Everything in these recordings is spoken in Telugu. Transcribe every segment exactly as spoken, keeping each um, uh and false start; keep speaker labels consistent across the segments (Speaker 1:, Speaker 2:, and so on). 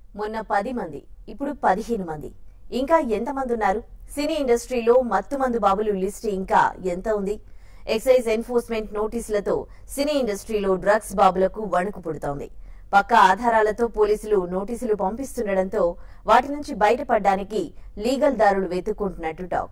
Speaker 1: మొన్న పది మంది ఇప్పుడు పదిహేను మంది ఇంకా ఎంతమంది ఉన్నారు? సినీ ఇండస్ట్రీలో మత్తుమందు బాబులు లిస్ట్ ఇంకా ఎంత ఉంది? ఎక్సైజ్ ఎన్ఫోర్స్మెంట్ నోటీసులతో సినీ ఇండస్ట్రీలో డ్రగ్స్ బాబులకు వణుకు పుడుతోంది. పక్కా ఆధారాలతో పోలీసులు నోటీసులు పంపిస్తుండటంతో వాటి నుంచి బయటపడడానికి లీగల్ దారులు వెతుక్కుంటున్నట్టు టాక్.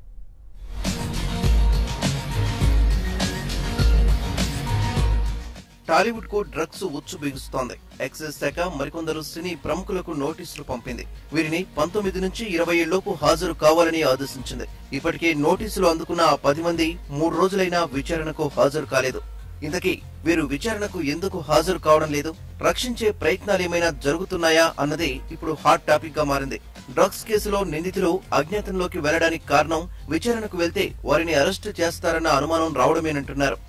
Speaker 2: టాలీవుడ్ కు డ్రగ్స్ ఉచ్చు బిగుస్తోంది. ఎక్సైజ్ శాఖ మరికొందరు సినీ ప్రముఖులకు నోటీసులు పంపింది. వీరిని పంతొమ్మిది నుంచి ఇరవై ఏళ్లలోపు హాజరు కావాలని ఆదేశించింది. ఇప్పటికే నోటీసులు అందుకున్న ఆ పది మంది మూడు రోజులైనా విచారణకు హాజరు కాలేదు. ఇంతకీ వీరు విచారణకు ఎందుకు హాజరు కావడం లేదు? రక్షించే ప్రయత్నాలేమైనా జరుగుతున్నాయా అన్నది ఇప్పుడు హాట్ టాపిక్ గా మారింది. డ్రగ్స్ కేసులో నిందితులు అజ్ఞాతంలోకి వెళ్లడానికి కారణం విచారణకు వెళ్తే వారిని అరెస్టు చేస్తారన్న అనుమానం రావడమేనంటున్నారు.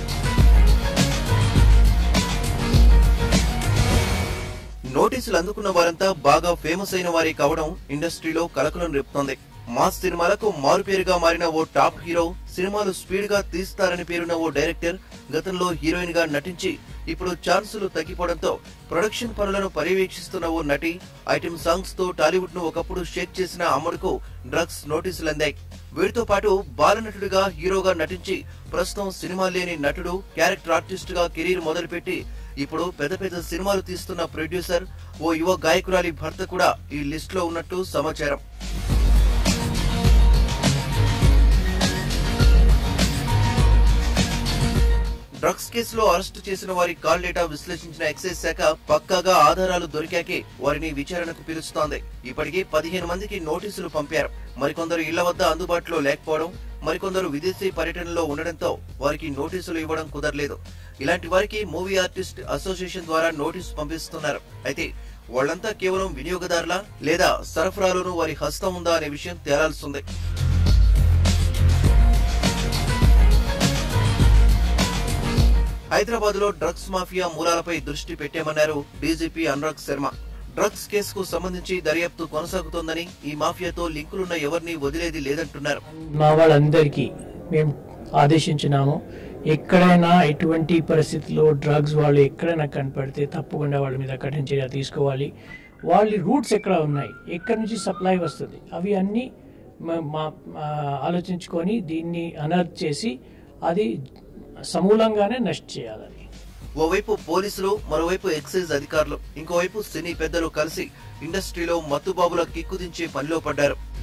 Speaker 2: నోటీసులు అందుకున్న వారంతా బాగా ఫేమస్ అయిన వారే కావడం ఇండస్ట్రీలో కలకలం రేపుతోంది. మాస్ సినిమాలకు మారుపేరుగా మారిన ఓ టాప్ హీరో, సినిమాలు స్పీడ్ గా తీస్తారని పేరున్న ఓ డైరెక్టర్ గతంలో హీరోయిన్ గా నటించి ఇప్పుడు ఛాన్సులు తగ్గిపోవడంతో ప్రొడక్షన్ పనులను పర్యవేక్షిస్తున్న ఓ నటి, ఐటెం సాంగ్స్ తో టాలీవుడ్ ను ఒకప్పుడు షేక్ చేసిన అమ్మడుకు డ్రగ్స్ నోటీసులు అందాయి. వీరితో పాటు బాలనటుడిగా హీరోగా నటించి ప్రస్తుతం సినిమా లేని నటుడు, క్యారెక్టర్ ఆర్టిస్ట్ గా కెరీర్ మొదలుపెట్టి ఇప్పుడు పెద్ద పెద్ద సినిమాలు తీస్తున్న ప్రొడ్యూసర్, ఓ యువ గాయకురాలి భర్త కూడా ఈ లిస్ట్ లో ఉన్నట్టు సమాచారం. డ్రగ్స్ కేసులో అరెస్టు చేసిన వారి కాల్ డేటా విశ్లేషించిన ఎక్సైజ్ శాఖ పక్కాగా ఆధారాలు దొరికాకే వారిని విచారణకు పిలుస్తోంది. ఇప్పటికే పదిహేను మందికి నోటీసులు పంపారు. మరికొందరు ఇళ్ల వద్ద అందుబాటులో లేకపోవడం, మరికొందరు విదేశీ పర్యటనలో ఉండడంతో వారికి నోటీసులు ఇవ్వడం కుదరలేదు. ఇలాంటి వారికి మూవీ ఆర్టిస్ట్ అసోసియేషన్ ద్వారా నోటీసు పంపిస్తున్నారు. అయితే వాళ్లంతా కేవలం వినియోగదారులా లేదా సరఫరాలోనూ వారి హస్తం ఉందా అనే విషయం తేలాల్సింది. హైదరాబాద్ లో డ్రగ్స్ మాఫియా మూలాలపై దృష్టి పెట్టామన్నారు డీజీపీ అనురాగ్ శర్మ. డ్రగ్స్ కేసుకు సంబంధించి దర్యాప్తు కొనసాగుతోందని, ఈ మాఫియాతో లింకులున్న ఎవరిని వదిలేది లేదంటున్నారు.
Speaker 3: మా వాళ్ళందరికీ మేము ఆదేశించినాము, ఎక్కడైనా ఎటువంటి పరిస్థితుల్లో డ్రగ్స్ వాళ్ళు ఎక్కడైనా కనపడితే తప్పకుండా వాళ్ళ మీద కఠిన చర్య తీసుకోవాలి. వాళ్ళ రూట్స్ ఎక్కడ ఉన్నాయి, ఎక్కడి నుంచి సప్లై వస్తుంది, అవి అన్నీ ఆలోచించుకొని దీన్ని అనర్త్ చేసి అది సమూలంగానే నష్ట చేయాలని.
Speaker 2: ఓవైపు పోలీసులు, మరోవైపు ఎక్సైజ్ అధికారులు, ఇంకోవైపు సినీ పెద్దలు కలిసి ఇండస్ట్రీలో మత్తుబాబుల కిక్కుదించే పనిలో పడ్డారు.